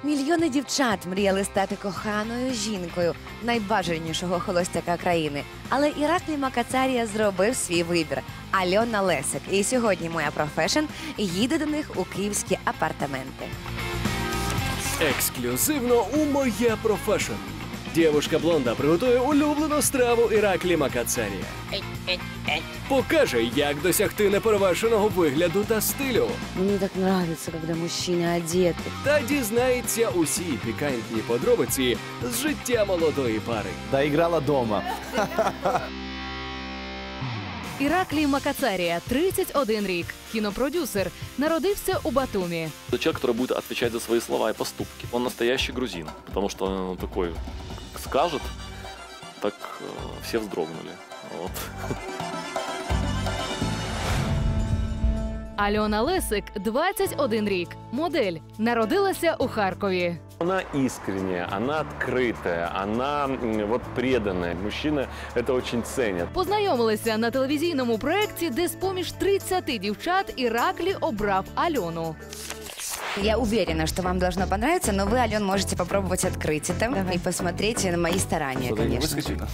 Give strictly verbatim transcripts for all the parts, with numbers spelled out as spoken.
Мільйони дівчат мріяли стати коханою жінкою найбажанішого холостяка країни. Але Іраклій Макацарія зробив свій вибір – Альона Лесик. І сьогодні моя профешн їде до них у київські апартаменти. Ексклюзивно у «Моя профешн». Дівушка-блонда приготує улюблену страву Іраклі Макацарія. Покаже, як досягти неперевершеного вигляду та стилю. Мені так подобається, коли мужчини одеті. Та дізнається усі пікантні подробиці з життя молодої пари. Доиграла дома. Іраклій Макацарія, тридцять один рік, кінопродюсер, народився у Батумі. Это человек, который будет отвечать за свои слова и поступки. Он настоящий грузин, потому что он такой скажет, так э, все вздрогнули. Вот. Альона Лесик, двадцять один рік, модель, народилася у Харкові. Она искренняя, она открытая, она м, вот преданная. Мужчины это очень ценят. Познайомилися на телевізійному проєкті, де з-поміж тридцяти дівчат Іраклі обрав Альону. Я уверена, что вам должно понравиться, но вы, Ален, можете попробовать открыть это и посмотреть на мои старания, Что-то не конечно. выскочит?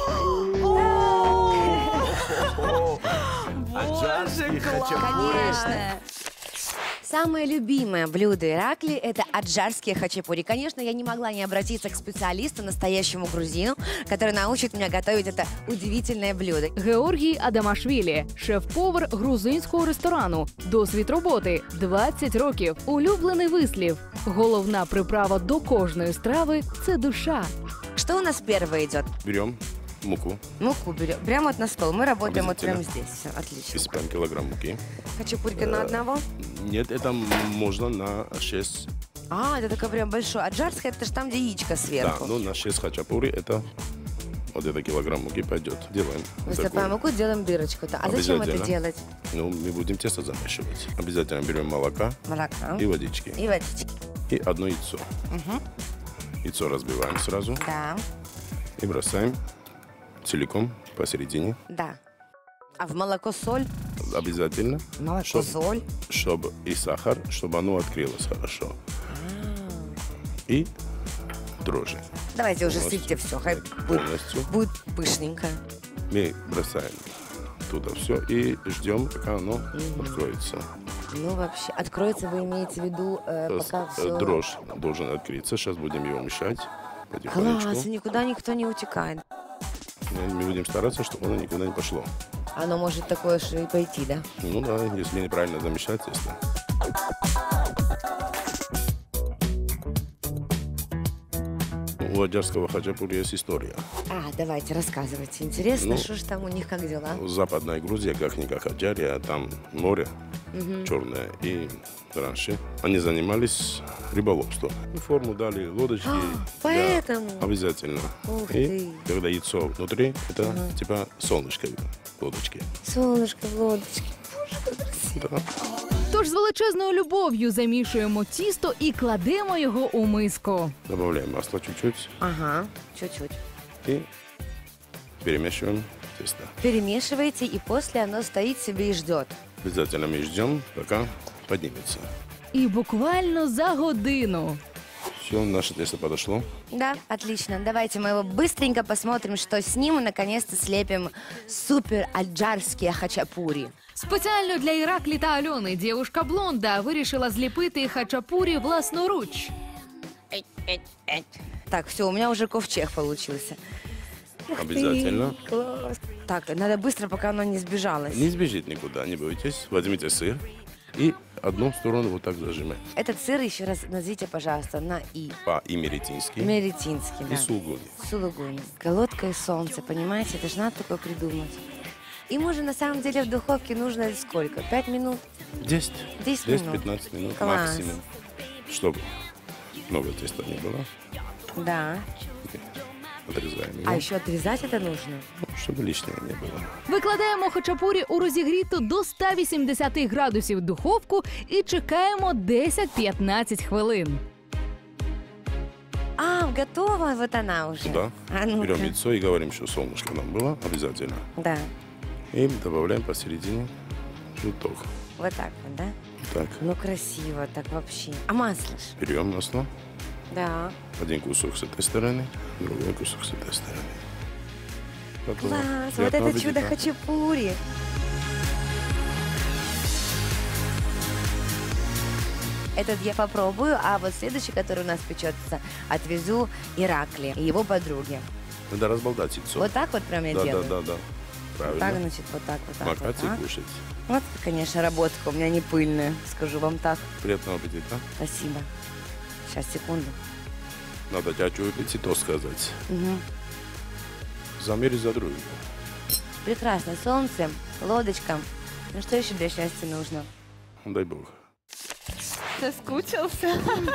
Боже, конечно. Самое любимое блюдо Иракли – это аджарские хачапури. Конечно, я не могла не обратиться к специалисту, настоящему грузину, который научит меня готовить это удивительное блюдо. Георгій Адамашвілі, шеф-повар грузинського ресторану. Досвід роботи – двадцять років. Улюблений вислів. Головна приправа до кожної страви – це душа. Что у нас первое идет? Берем муку, Муку берем. Прямо вот на стол. Мы работаем вот Обязательно. прямо здесь. Все, отлично. присыпаем килограмм муки. Хачапурька на одного? Нет, это можно на шесть. А, это такое прям большое. Аджарское – это же там, где яичко Да, сверху. ну на шесть хачапури это вот это килограмм муки пойдет. Делаем. Высыпаем такую. муку, делаем дырочку-то. А зачем это Обязательно. делать? Ну, мы будем тесто замешивать. Обязательно берем молока Молока. и водички. И водички. И одно яйцо. Угу. Яйцо разбиваем сразу Да, и бросаем целиком посередине. да. А в молоко соль? Обязательно. Молоко, Чтоб- соль. Чтобы и сахар, чтобы оно открылось хорошо. И дрожжи. Давайте уже Полностью. сыпьте все, хай будет, Полностью. будет пышненько. Мы бросаем туда все и ждем, пока оно откроется. Ну, вообще, откроется, вы имеете в виду, э, Э, пока э, все... Дрожжь должен открыться. Сейчас будем его мешать потихонечку. Класс, и никуда никто не утекает. Мы мы будем стараться, чтобы оно никуда не пошло. Оно может такое же и пойти, да? Ну да, если неправильно замешать тесто. У аджарского хачапури есть история. А, давайте, рассказывайте. Интересно, Ну, что же там у них, как дела? Западная Грузия, как-никак Аджария, там море черное. И раньше они занимались рыболовством. Форму дали, лодочки. А, да, поэтому? обязательно. Ух И ты. когда яйцо внутри, это типа солнышко в лодочке. Солнышко в лодочке. Боже, как красиво. Да. Тож з величезною любов'ю замішуємо тісто і кладемо його у миску. Добавляем масло чуть-чуть Ага, чуть-чуть. и перемешиваем тесто. Перемешиваете, и после оно стоит себе и ждет. Обязательно мы ждем, пока поднимется. І буквально за годину. Все, наше тесто подошло. Да, отлично. Давайте мы его быстренько посмотрим, что с ним, и наконец-то слепим супер аджарские хачапури. Спеціально для Іраклі та Альони дівушка-блонда вирішила зліпити хачапурі власноруч. Так, все, у меня уже ковчег получился. Обязательно. Класс. Так, надо быстро, пока оно не сбежалось. Не сбежит никуда, не бойтесь. Возьмите сыр и одну сторону вот так зажимаем. Этот сыр еще раз назовите, пожалуйста, на «и». По-имеретински Меретинский, и да. сулгуни. Сулугуни. Колодка и солнце, понимаете? Это же надо такое придумать. Им уже на самом деле в духовке нужно сколько? Пять минут? десять. Десять минут. десять-пятнадцать минут Класс. максимум. Чтобы много теста не было. Да. Отрезаем его, А еще отрезать это нужно? чтобы лишнего не было. Викладаємо хачапурі у розігріту до ста вісімдесяти градусів духовку і чекаємо десять-п'ятнадцять хвилин. А, готова вот она уже. Сюда А ну-ка. берем яйцо и говорим, что солнышко нам было обязательно. Да. И добавляем посередине желток. Вот так вот, да? Так, Ну, красиво так вообще. А маслишь? берем масло. Да. Один кусок с этой стороны, другой кусок с этой стороны. Готово. Класс, вот Приятного это чудо аппетита. хачапури. Этот я попробую, а вот следующий, который у нас печется, отвезу Ираклию и его подруге. Надо разболтать яйцо. Вот так вот прям я да, делаю? да, да, да. Правильно. Так, значит, вот так, вот так, Макать вот и так. кушать. Вот, конечно, работка у меня не пыльная, скажу вам так. Приятного аппетита. Спасибо. Сейчас, секунду. Надо тячу аппетиту сказать. Мгм. Замерить за другим. Прекрасно. Солнце, лодочка. Ну что еще для счастья нужно? Дай Бог. Соскучился.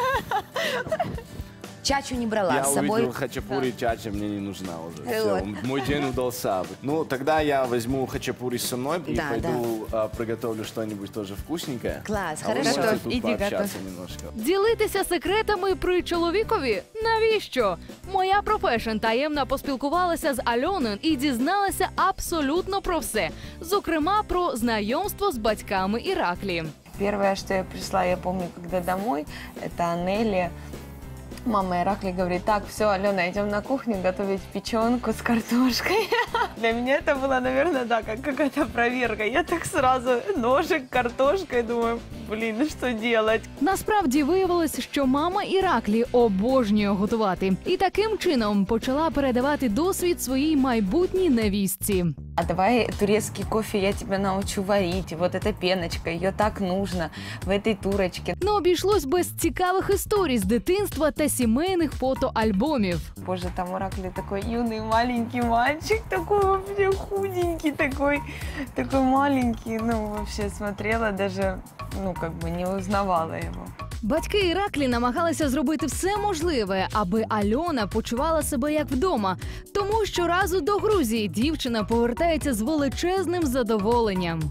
Чачу не брала Я с собой. увидел хачапури, чача мне не нужна уже. Вот. Все, мой день удался. Ну, тогда я возьму хачапури с собой и Да, пойду а, приготовлю что-нибудь тоже вкусненькое. Клас, А вы хорошо. можете тут Иди пообщаться немножко. Ділитися секретами при чоловікові? Навіщо? Моя профешн таємно поспілкувалася з Альоною і дізналася абсолютно про все. Зокрема, про знайомство з батьками Іраклії. Первое, что я пришла, я помню, когда домой, это Нелли. Мама Иракли говорит: так, все, Алена, идем на кухню готовить печенку с картошкой. Для меня это было, наверное, да, как какая-то проверка. Я так сразу ножик, картошкой, думаю, блин, ну что делать? Насправді виявилось, що мама Іраклі обожнює готувати. І таким чином почала передавати досвід своїй майбутній невістці. А давай турецкий кофе я тебя научу варить. Вот эта пеночка, ее так нужно в этой турочке. Не обійшлось без цікавих історій з дитинства та сімейних фотоальбомів. Боже, там Иракли такой юный маленький мальчик, такой вообще худенький, такой, такой маленький. Ну, вообще смотрела, даже, ну, как бы не узнавала его. Батьки Іраклі намагалися зробити все можливе, аби Альона почувала себе як вдома. Тому щоразу до Грузії дівчина повертається з величезним задоволенням.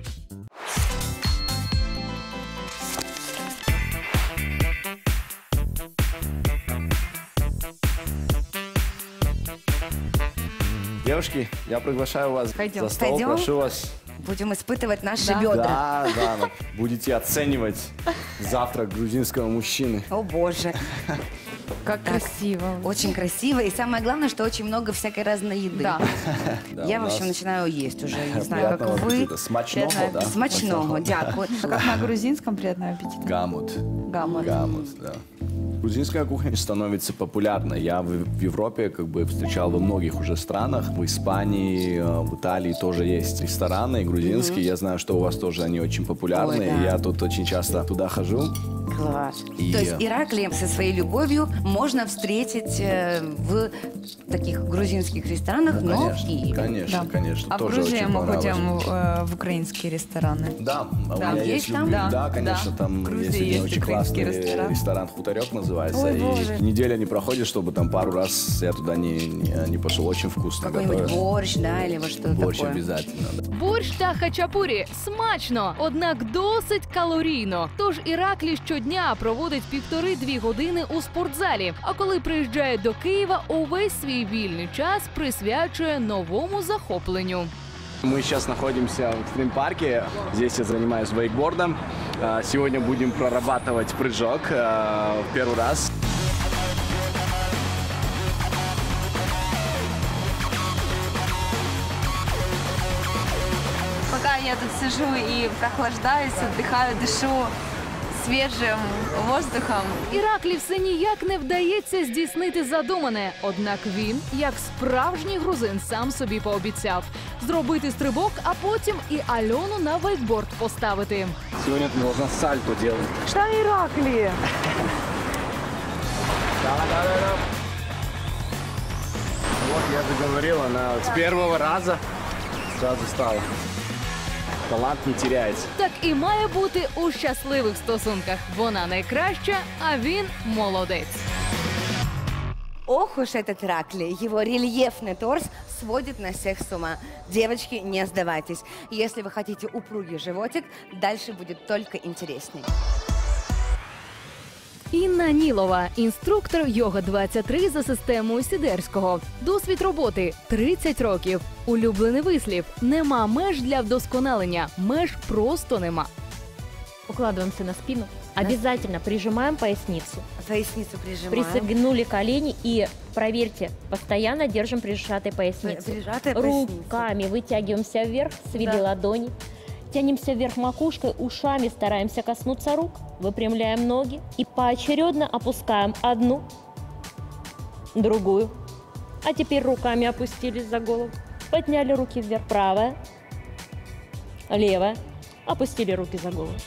Девушки, я приглашаю вас Пойдем. за стол, Пойдем? прошу вас. Будем испытывать наши Да. бедра. Да, да, вот будете оценивать завтрак грузинского мужчины. О боже, Как Так. красиво. очень красиво. И самое главное, что очень много всякой разной еды. Да. Да, Я, у в общем, нас начинаю есть уже. Не знаю, как приятного вы. аппетита. Смачного, Приятного да? Смачного, дякую. Как на грузинском приятного аппетита. Гамут. Гаммот. Гамут, да. Грузинская кухня становится популярной. Я в, в Европе как бы встречал во многих уже странах. В Испании, э, в Италии тоже есть рестораны грузинские. Я знаю, что у вас тоже они очень популярны. Ой, да. И я тут очень часто туда хожу. Класс. И- То есть Ираклия со своей любовью можно встретить э, в таких грузинских ресторанах, но в Конечно, Киеве. конечно, Да. конечно. А в тоже Грузии очень мы понравилось. ходим э, в украинские рестораны. Да, а Да. у меня Есть есть, там? любви- Да, да, конечно, да. там В Грузии есть один есть очень украинский классный ресторан. ресторан «Хуторек» называется. Ой, и боже. неделя не проходит, чтобы там пару раз я туда не, не, не пошел. Очень вкусно Какой-нибудь готовят. борщ, да, или вот что-то Борщ такое. обязательно. Да. Борщ та хачапурі – смачно, однак досить калорійно. Тож Іраклі щодня проводить півтори-дві години у спортзалі. А коли приїжджає до Києва, увесь свій вільний час присвячує новому захопленню. Мы сейчас находимся в экстрим-парке. Здесь я занимаюсь вейкбордом. А, Сегодня будем прорабатывать прыжок а, в первый раз. Пока я тут сижу и прохлаждаюсь, отдыхаю, дышу свежим воздухом. Іраклі все ніяк не вдається здійснити задумане. Однак він, як справжній грузин, сам собі пообіцяв зробити стрибок, а потім і Альону на вейкборд поставити. Сегодня ты должна сальто делать. Что Ираклия? Вот, я же говорил, она с первого раза сразу стала. Талант не теряется. Так і має бути у щасливих стосунках. Вона найкраща, а він молодець. Ох уж этот Ираклий, его рельефный торс сводит на всех с ума. Девочки, не сдавайтесь. Если вы хотите упругий животик, дальше будет только интересней. Інна Нілова, інструктор йога двадцять три за системою Сідерського. Досвід роботи – тридцять років. Улюблений вислів – нема меж для вдосконалення, меж просто нема. Укладываемся на спину. Обязательно прижимаем поясницу. Поясницу прижимаем. Присогнули колени и, проверьте, постоянно держим прижатой поясницей. Прижатая поясница. Руками вытягиваемся вверх, свели Да. ладони. Тянемся вверх макушкой, ушами стараемся коснуться рук. Выпрямляем ноги и поочередно опускаем одну, другую. А теперь руками опустились за голову. Подняли руки вверх, правая, левая. Опустили руки за голову.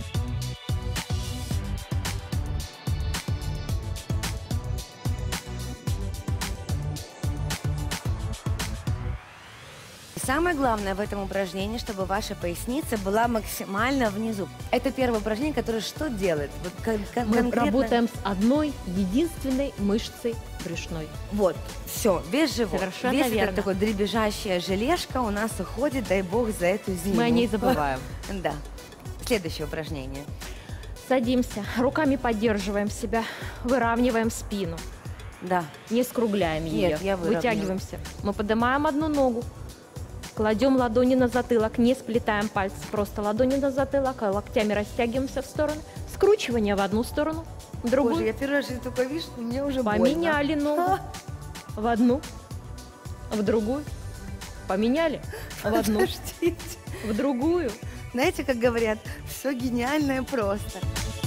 Самое главное в этом упражнении, чтобы ваша поясница была максимально внизу. Это первое упражнение, которое что делает? Вот кон- кон- Мы конкретно- работаем с одной единственной мышцей брюшной. Вот, все, весь живот. Совершенно Весь верно. этот такой дребезжащая желешка у нас уходит, дай бог, за эту зиму. Мы о ней забываем. Да. Следующее упражнение. Садимся, руками поддерживаем себя, выравниваем спину. Да. Не скругляем ее. Нет, я выровняла. Вытягиваемся. Мы поднимаем одну ногу. Кладем ладони на затылок, не сплетаем пальцы, просто ладони на затылок, а локтями растягиваемся в сторону. Скручивание в одну сторону, в другую. Боже, я первый раз такое вижу, мне уже Поменяли ногу в одну, в другую. Поменяли в одну, Подождите. в другую. Знаете, как говорят, все гениальное просто.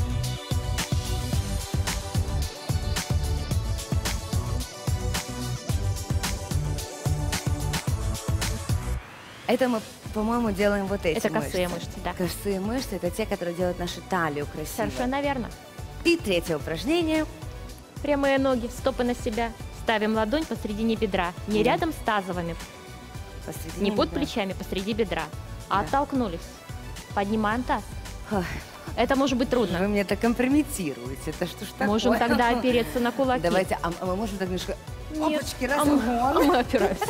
Это мы, по-моему, делаем вот эти Это косые мышцы. мышцы, да. Косые мышцы – это те, которые делают нашу талию красивой. Совершенно верно. И третье упражнение. Прямые ноги, стопы на себя. Ставим ладонь посредине бедра. Не рядом с тазовыми, Посредине не под бедра. плечами, посреди бедра. А Да. оттолкнулись. Поднимаем таз. Ой, Это может быть трудно. вы меня так компрометируете. Это что ж такое? Можем тогда опереться на кулаки. Давайте, а, а мы можем так немножко... Нет. Опачки, А мы, а разгон. мы опираемся.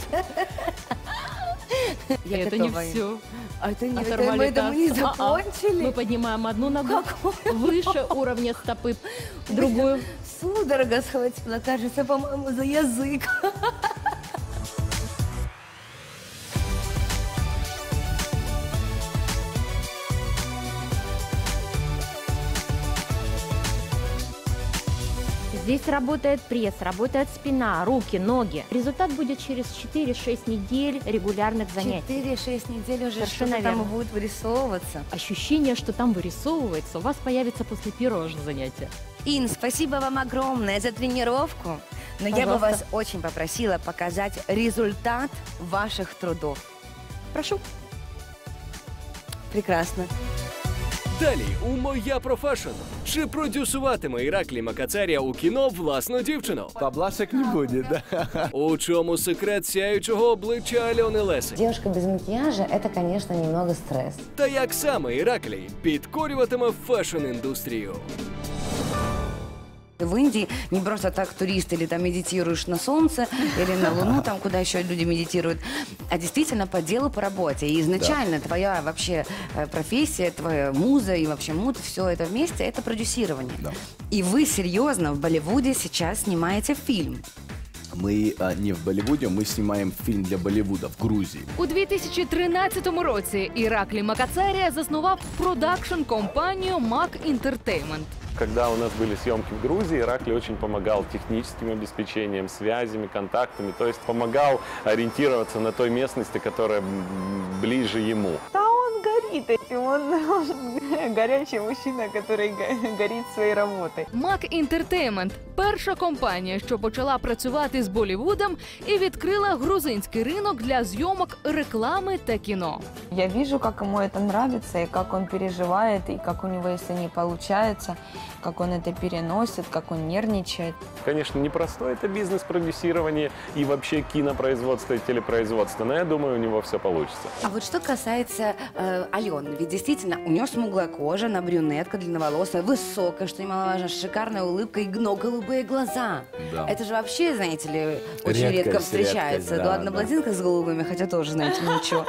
Я Это не готова. все. А это, не, это Оторвали мы, это мы не таз. А-а. закончили. Мы поднимаем одну ногу выше уровня стопы, другую. Судорога схватила, кажется, по-моему, за язык. Здесь работает пресс, работает спина, руки, ноги. Результат будет через четыре-шесть недель регулярных занятий. четыре-шесть недель уже Совершенно что-то там верно. будет вырисовываться. Ощущение, что там вырисовывается, у вас появится после первого же занятия. Ин, спасибо вам огромное за тренировку. Но я бы Пожалуйста. вас очень попросила показать результат ваших трудов. Прошу. Прекрасно. Далі у «Моя профешн». Чи продюсуватиме Іраклій Макацарія у кіно власну дівчину? Поблажек не будет, да? У чому секрет сяючого обличчя Альони Лесик? Девушка без макияжа – это, конечно, немного стресс. Та як саме Іраклій підкорюватиме фешн-індустрію? В Индии не просто так турист или там медитируешь на солнце, или на луну, там куда еще люди медитируют, а действительно по делу, по работе. И изначально твоя вообще э, профессия, твоя муза и вообще муд, все это вместе, это продюсирование. Да. И вы серьезно в Болливуде сейчас снимаете фильм. Мы а, не в Болливуде, мы снимаем фильм для Болливуда в Грузии. У дві тисячі тринадцятому році Іраклій Макацарія заснував продакшн-компанію Мак Entertainment. Когда у нас были съемки в Грузии, Ираклий очень помогал техническим обеспечением, связями, контактами, то есть помогал ориентироваться на той местности, которая м, ближе ему. Да он горит этим, он, он горячий мужчина, который го- горит своей работой. Мак Entertainment – перша компанія, що почала працювати з Боллівудом і відкрила грузинський ринок для зйомок реклами та кіно. Я вижу, как ему это нравится, и как он переживает, и как у него, если не получается, как он это переносит, как он нервничает. Конечно, непростой это бизнес-продюсирование и вообще кинопроизводство и телепроизводство, но я думаю, у него все получится. А вот что касается э, Алены, ведь действительно у нее смуглая кожа, она брюнетка, длинноволосая, высокая, что немаловажно, шикарная улыбка и но голубые глаза. Да. Это же вообще, знаете ли, очень Редкость, редко встречается. редкость, да, да, ладно, да. блондинка с голубыми, хотя тоже, знаете, ничего.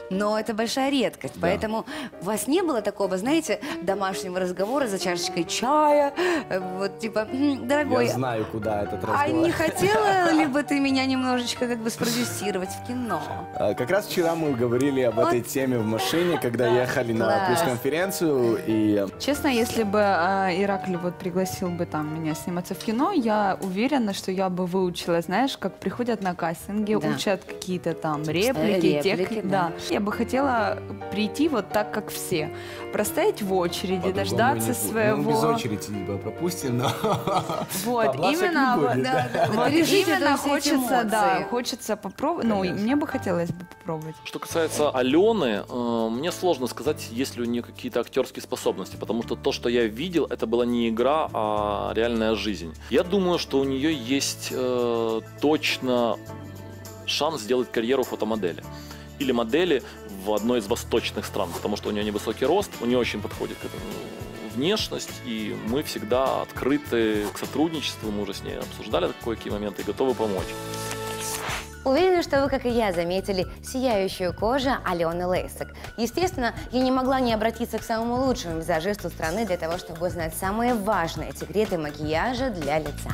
но это большая редкость. Да. Поэтому у вас не было такого, знаете, домашнего разговора за чашечкой чая, э, вот типа, «М, дорогой, Я знаю, куда этот разговор. а не хотела ли бы ты меня немножечко как бы спродюсировать в кино? А, Как раз вчера мы говорили об этой теме в машине, когда ехали на Класс. пресс-конференцию, и Честно, если бы э, Ираклий вот пригласил бы там меня сниматься в кино, я уверена, что я бы выучила, знаешь, как приходят на кастинги, Да. учат какие-то там Э, реплики, реплики, техники. да. Да. Я бы хотела прийти вот так, как все. Простоять в очереди, по-другому дождаться не будет. своего. Ну, без очереди типа, пропустим, но Вот, поблажек именно, не будет. Да, да, вот пережить именно это, все эти хочется, да, эмоции. хочется попробовать. Ну, и Конечно. мне бы хотелось бы попробовать. Что касается Алены, э, мне сложно сказать, есть ли у нее какие-то актерские способности, потому что то, что я видел, это была не игра, а реальная жизнь. Я думаю, что у нее есть э, точно шанс сделать карьеру фотомодели или модели в одной из восточных стран, потому что у нее невысокий рост, у нее очень подходит к этому внешность, и мы всегда открыты к сотрудничеству, мы уже с ней обсуждали кое-какие моменты и готовы помочь. Уверена, что вы, как и я, заметили сияющую кожу Алены Лейсак. Естественно, я не могла не обратиться к самому лучшему визажисту страны для того, чтобы узнать самые важные секреты макияжа для лица.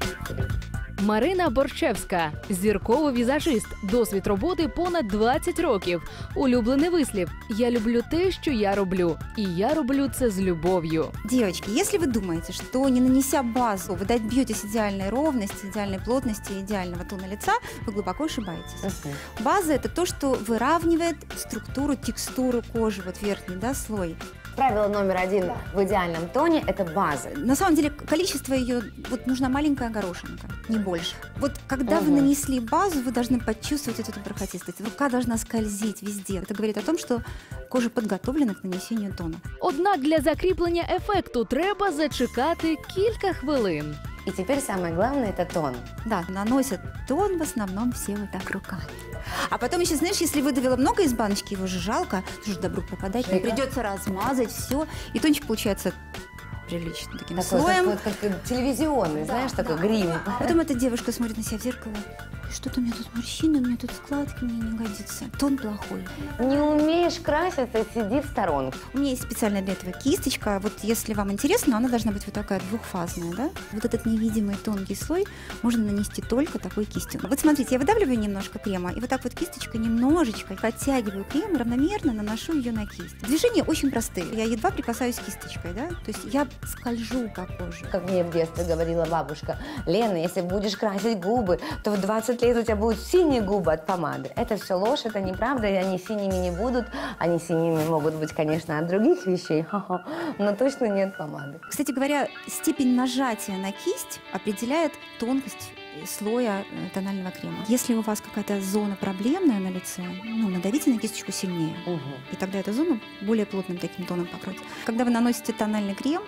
Марина Борщевська – зірковий візажист, досвід роботи понад двадцять років. Улюблений вислів «Я люблю те, що я роблю, і я роблю це з любов'ю». Девочки, если вы думаете, что не нанеся базу, вы добьетесь идеальной ровности, идеальной плотности, идеального тона лица, вы глубоко ошибаетесь. База – это то, что выравнивает структуру, текстуру кожи, вот верхний, да, слой. Правило номер один в идеальном тоне – это база. На самом деле количество ее, вот нужна маленькая горошинка, не больше. Вот когда вы Мгм. нанесли базу, вы должны почувствовать эту бархатистость. Рука должна скользить везде. Это говорит о том, что кожа подготовлена к нанесению тона. Однак для закріплення ефекту треба зачекати кілька хвилин. И теперь самое главное – это тон. Да, наносят тон в основном все вот так руками. А потом еще, знаешь, если выдавила много из баночки, его же жалко, тоже добру пропадать, не Шейка. придется размазать все. И тончик получается прилично таким Такой, слоем. такой, как телевизионный, знаешь, такой да. грим. Потом эта девушка смотрит на себя в зеркало. Что-то у меня тут морщины, у меня тут складки, мне не годится. Тон плохой. Не умеешь краситься, сиди в сторонке. У меня есть специальная для этого кисточка. Вот если вам интересно, она должна быть вот такая двухфазная, да? Вот этот невидимый тонкий слой можно нанести только такой кистью. Вот смотрите, я выдавливаю немножко крема, и вот так вот кисточкой немножечко подтягиваю крем, равномерно наношу ее на кисть. Движения очень простые. Я едва прикасаюсь кисточкой, да? То есть я скольжу по коже. Как мне в детстве говорила бабушка: Лена, если будешь красить губы, то в двадцать лет у тебя будут синие губы от помады. Это все ложь, это неправда, и они синими не будут. Они синими могут быть, конечно, от других вещей, но точно не от помады. Кстати говоря, степень нажатия на кисть определяет тонкость слоя э, тонального крема. Если у вас какая-то зона проблемная на лице, ну, надавите на кисточку сильнее, и тогда эта зона более плотным таким тоном покроется. Когда вы наносите тональный крем,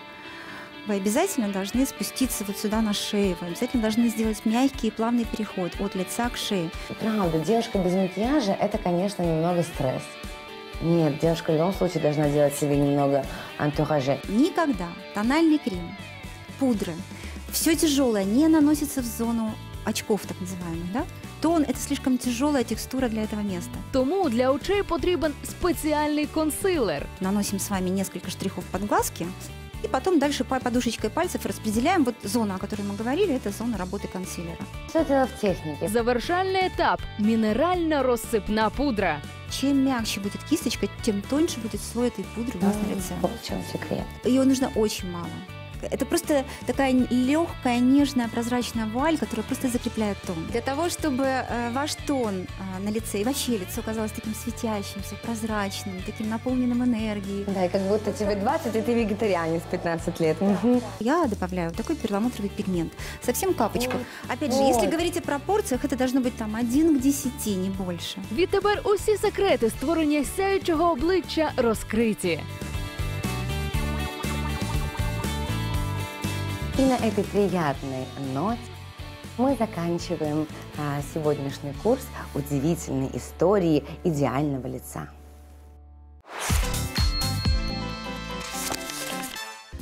вы обязательно должны спуститься вот сюда на шею, вы обязательно должны сделать мягкий и плавный переход от лица к шее. Правда, девушка без макияжа – это, конечно, немного стресс. Нет, девушка в любом случае должна делать себе немного антураже. Никогда тональный крем, пудры, все тяжелое не наносится в зону очков, так называемых, да? Тон – это слишком тяжелая текстура для этого места. Тому для очей потрібен спеціальний консилер. Наносим с вами несколько штрихов под глазки, и потом дальше по подушечкой пальцев распределяем. Вот зона, о которой мы говорили, это зона работы консилера. Все дело в технике. Завершальний етап – мінеральна розсипна пудра. Чем мягче будет кисточка, тем тоньше будет слой этой пудры у нас на лице. Вот в чем секрет. Ее нужно очень мало. Это просто такая легкая, нежная, прозрачная вуаль, которая просто закрепляет тон. Для того, чтобы э, ваш тон э, на лице и вообще лицо казалось таким светящимся, прозрачным, таким наполненным энергией, Да, и как будто тебе двадцать, и ты вегетарианец пятнадцать лет. Мгм. я добавляю такой перламутровый пигмент. Совсем капочку. Опять же, Ой. если говорить о пропорциях, это должно быть там один к десяти, не больше. Відтепер усі секрети створення сяючого обличчя розкриті. И на этой приятной ноте мы заканчиваем а, сегодняшний курс удивительной истории идеального лица.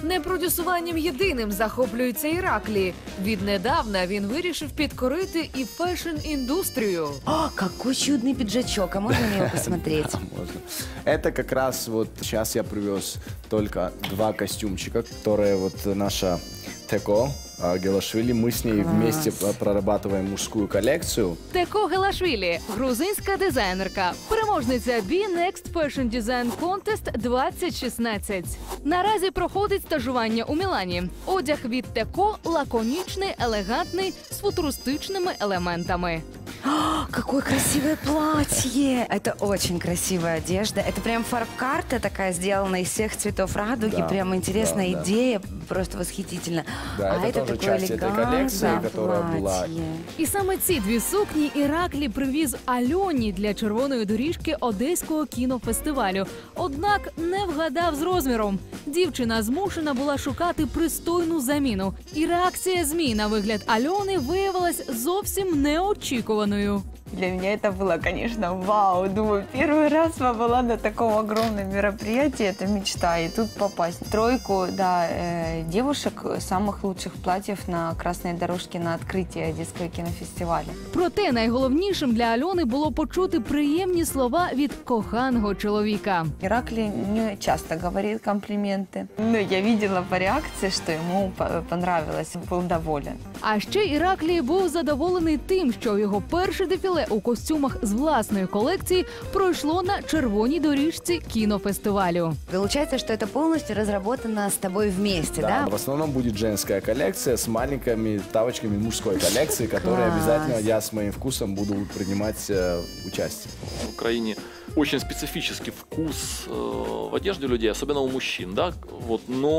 Не продюсуванням єдиним захоплюється Іраклі. Віднедавна він вирішив підкорити і фешн-індустрію. О, какой чудный пиджачок, а можно мне его посмотреть? Можно. Это как раз вот сейчас я привез только два костюмчика, которые вот наша Теко а, Гелашвили, мы с ней Класс. вместе прорабатываем мужскую коллекцию. Теко Гелашвілі – грузинська дизайнерка, переможниця Be Next Fashion Design Contest двадцять шістнадцять. Наразі проходить стажування у Мілані. Одяг від Теко лаконічний, елегантний, з футуристичними елементами. О, какое красивое платье! Это очень красивая одежда. Это прям фарб-карта такая, сделана из всех цветов радуги. Да, Прям интересная да, да. идея, просто восхитительно. Да, а это тоже такое часть этой коллекции, элегантное которая была. платье. І саме ці дві сукні Іраклі привіз Альоні для червоної доріжки Одеського кінофестивалю. Однак не вгадав з розміром. Дівчина змушена була шукати пристойну заміну. І реакція ЗМІ на вигляд Альони виявилась зовсім неочікуваною. Для меня это было, конечно, вау. Думаю, первый раз побыла на таком огромном мероприятии, это мечта. И тут попасть в тройку, да, э, девушек самых лучших платьев на красной дорожке на открытии Одесского кинофестиваля. Проте найголовнішим для Альони було почути приємні слова від коханого чоловіка. Иракли не часто говорит комплименты. Но я видела по реакции, что ему по- понравилось, был доволен. А ще Іраклій був задоволений тим, що його перше дефіле у костюмах з власної колекції пройшло на червоній доріжці кінофестивалю. Получается, что это полностью разработано с тобой вместе, да? В основном будет женская коллекция с маленькими тавочками мужской коллекции, которые Класс. обязательно я с моим вкусом буду принимать э, участие. В Украине очень специфический вкус э, в одежде людей, особенно у мужчин, да, вот,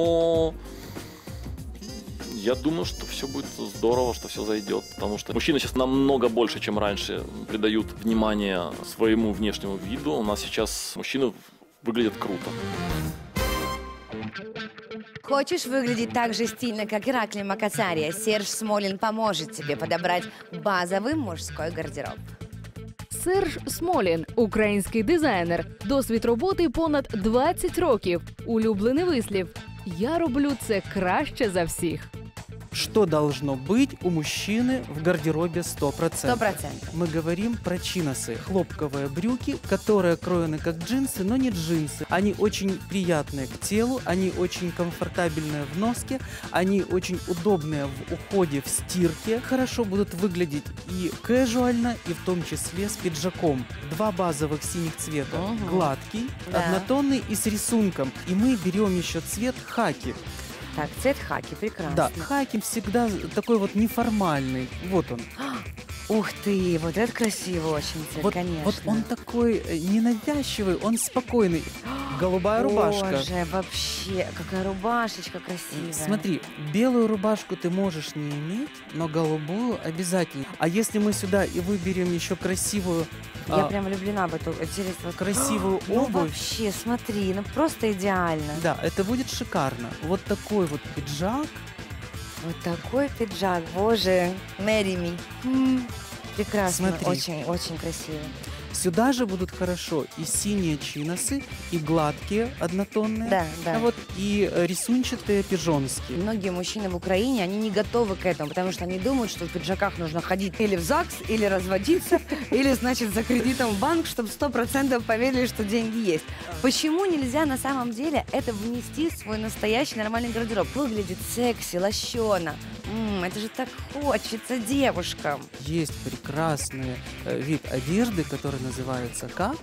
но я думаю, что все будет здорово, что все зайдет, потому что мужчины сейчас намного больше, чем раньше, придают внимание своему внешнему виду. У нас сейчас мужчины выглядят круто. Хочешь выглядеть так же стильно, как Ираклий Макацария? Серж Смолин поможет тебе подобрать базовый мужской гардероб. Серж Смолін – український дизайнер. Досвід роботи понад двадцять років. Улюблений вислів – «Я роблю це краще за всіх». Что должно быть у мужчины в гардеробе сто процентов? Сто процентов. Мы говорим про чиносы. Хлопковые брюки, которые кроены как джинсы, но не джинсы. Они очень приятные к телу, они очень комфортабельные в носке, они очень удобные в уходе, в стирке. Хорошо будут выглядеть и кэжуально, и в том числе с пиджаком. Два базовых синих цвета. Угу. Гладкий, Да. однотонный и с рисунком. И мы берем еще цвет хаки. Так, цвет хаки, прекрасно. Да, хаки всегда такой вот неформальный. Вот он. Ух ты, вот это красиво очень цвет, Вот, конечно. вот он такой э, ненавязчивый, он спокойный. Голубая рубашка. Боже, вообще, какая рубашечка красивая. Смотри, белую рубашку ты можешь не иметь, но голубую обязательно. А если мы сюда и выберем еще красивую, Я а, прям влюблена в эту интересно. красивую Ну обувь, вообще, смотри, ну просто идеально. да, это будет шикарно. Вот такой вот пиджак. Вот такой пиджак, боже, marry me. М, Прекрасно, Смотри. очень, очень красиво. Сюда же будут хорошо и синие чиносы, и гладкие однотонные, Да, да. а вот и э, рисунчатые пижонские. Многие мужчины в Украине, они не готовы к этому, потому что они думают, что в пиджаках нужно ходить или в ЗАГС, или разводиться, или, значит, за кредитом в банк, чтобы сто процентов поверили, что деньги есть. Почему нельзя на самом деле это внести в свой настоящий нормальный гардероб? Выглядит секси, лощено. М, это же так хочется девушкам. Есть прекрасный э, вид одежды, который называется как?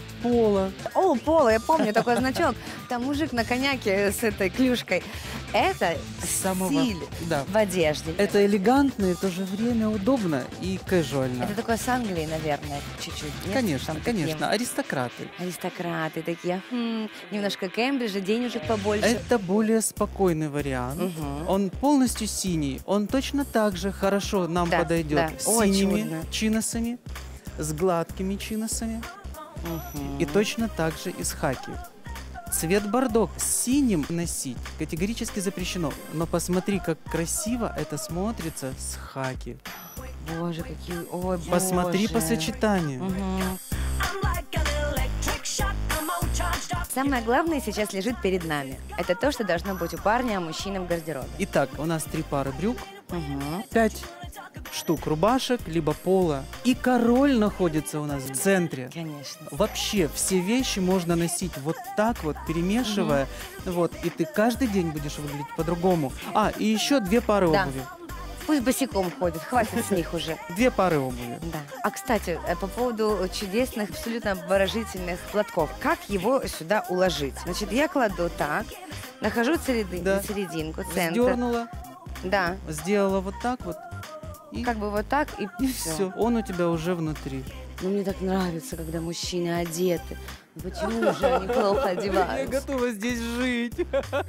Поло. О, Поло, я помню такой значок. Там мужик на коняке с этой клюшкой. Это Самого- стиль да. в одежде. Это элегантно и в то же время удобно и кэжуально. Это такое с Англии, наверное, чуть-чуть. нет? Конечно, Там конечно. такие Аристократы. Аристократы такие. Хм, немножко Кембриджа, денежек побольше. Это более спокойный вариант. Мгм. Он полностью синий. Он точно так же хорошо нам Да, подойдет да. с Ой, синими чудно. чиносами, с гладкими чиносами Мгм. и точно так же и с хаки. Цвет бордо с синим носить категорически запрещено. Но посмотри, как красиво это смотрится с хаки. Боже, какие... Ой, Посмотри боже. по сочетанию. Мгм. I'm like an electric shock. I'm all charged up. Самое главное сейчас лежит перед нами. Это то, что должно быть у парня, а мужчины в гардеробе. Итак, у нас три пары брюк, Угу. пять штук рубашек, либо пола. И король находится у нас в центре. Конечно. Вообще все вещи можно носить вот так вот, перемешивая. Вот, и ты каждый день будешь выглядеть по-другому. А, и еще две пары Да. обуви. Пусть босиком ходит, хватит с них уже. Две пары обуви. Да. А, кстати, э, по поводу чудесных, абсолютно обворожительных платков. Как его сюда уложить? Значит, я кладу так, нахожу середи- Да. серединку, центр. Сдернула, Да. сделала вот так вот. И, Как бы вот так, и, и все. все. Он у тебя уже внутри. Но мне так нравится, когда мужчины одеты. Ну почему же они плохо Я одеваются? готова здесь жить.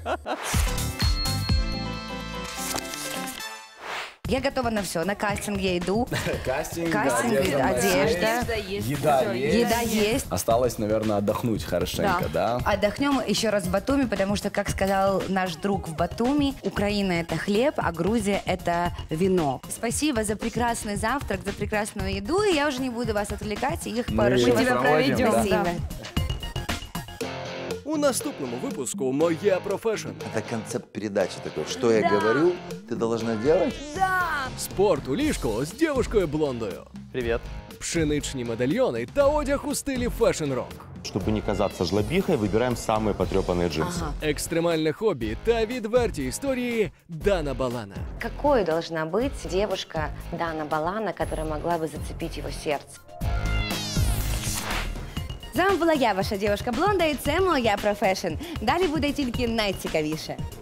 Я готова на все. На кастинг я иду. Кастинг, Кастинг, одежда, одежда. еда есть. Еда есть. Осталось, наверное, отдохнуть хорошенько, да? Отдохнем еще раз в Батуми, потому что, как сказал наш друг в Батуми, Украина — это хлеб, а Грузия — это вино. Спасибо за прекрасный завтрак, за прекрасную еду, и я уже не буду вас отвлекать, и их Мы пару вас тебя проводим, да. Спасибо. У наступному випуску «Моя профешн». Это концепт передачи такой. Что я говорю, ты должна делать. Спорт у ліжку з дівушкою-блондою. Привет. Пшеничні медальйони та одяг у стилі фешн-рок. Чтобы не казаться жлобихой, выбираем самые потрепанные джинсы. Ага. Екстремальне хобі та відверті історії Дана Балана. Какой должна быть девушка Дана Балана, которая могла бы зацепить его сердце? З вами була я, ваша дівушка Блонда, і це «Моя профешн». Далі буде тільки найцікавіше.